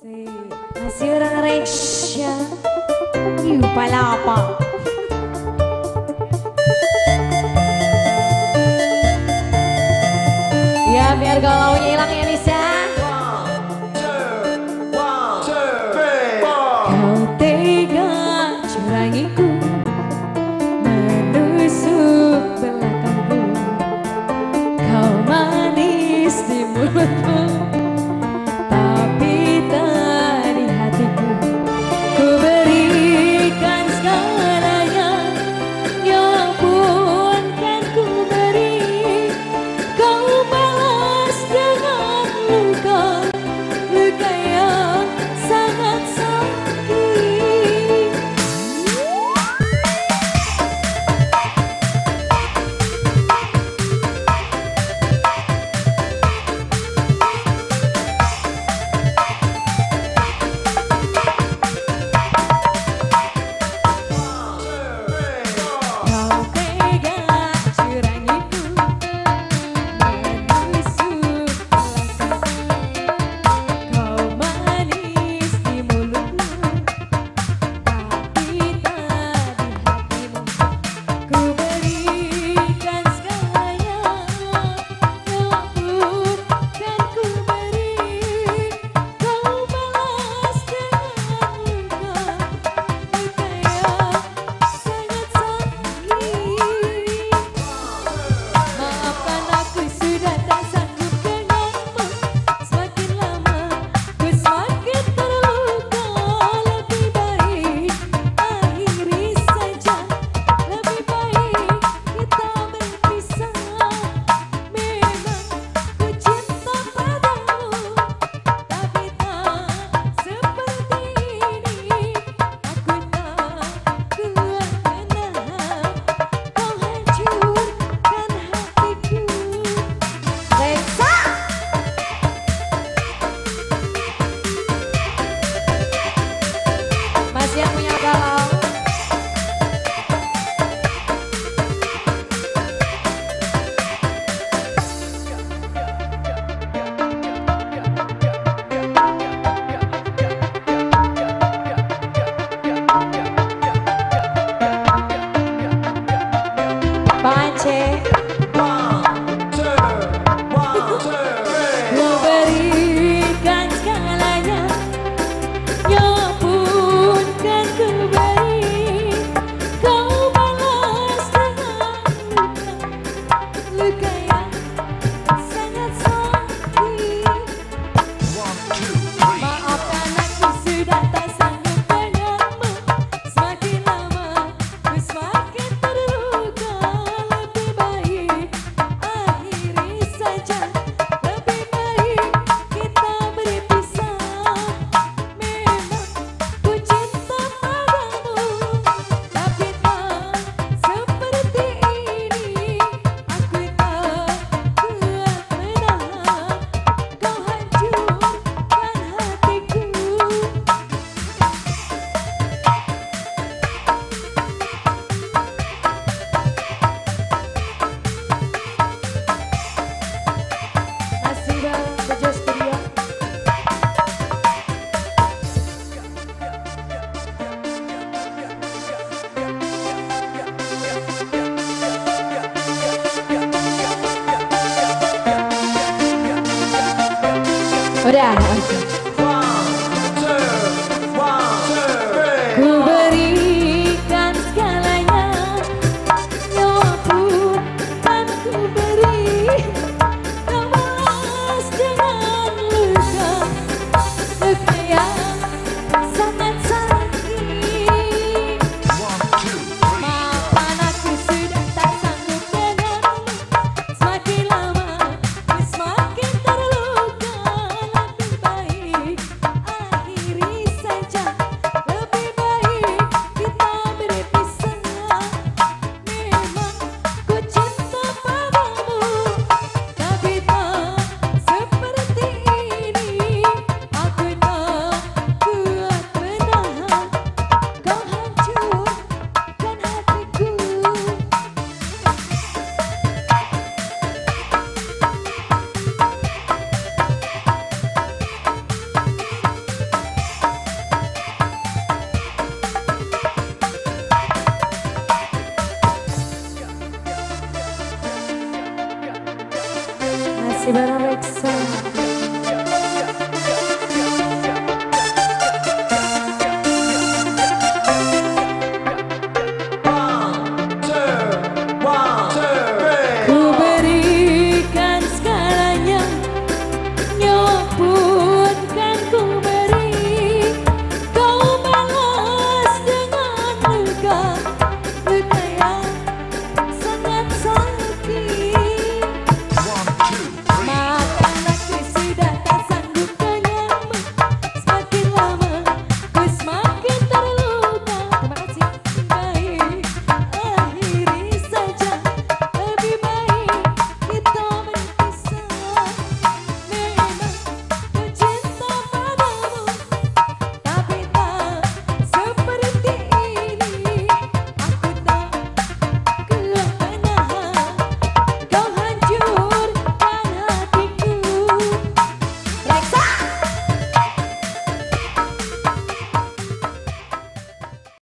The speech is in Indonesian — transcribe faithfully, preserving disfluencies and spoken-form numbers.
Masih orang Resya. Yuh, pala apa? Ya, biar galaunya hilang ya, Nisa. Kau tega curangiku, menusuk belakangku. Kau manis di mulutmu, tapi tak di hatiku. Ku berikan segalanya, ya ampun kan ku beri. Kau balas dengan luka, luka yang sangat sakit. Kau tega curangiku, menusuk belakangku. Kau manis di mulutmu, tapi tak di hatimu. Ku berikan segalanya, ya ampun kan ku beri. Kau balas dengan luka, luka yang sangat sakit. Maafkan aku sudah tak sanggup denganmu. Semakin lama ku semakin terluka. Lebih baik akhiri saja, lebih baik kita berpisah. Memang ku cinta padamu, tapi tak seperti ini. Aku tak kuat menahan, kau hancurkan hatiku. Reksa! Masih yang punya galau. Bance. Ku berikan segalanya, ya ampun kan ku beri. Kau balas dengan luka, luka yang sangat sakit. Maafkan aku sudah tak sanggup denganmu. Semakin lama ku semakin terluka. Lebih baik akhiri saja, lebih baik kita berpisah. Memang ku cinta padamu, tapi tak seperti ini. Aku tak kuat menahan, kau hancurkan hatiku. Masih dalam Bejo Studio. Udah. Ku berikan segalanya, ya ampun kan ku beri. Kau balas dengan luka, luka yang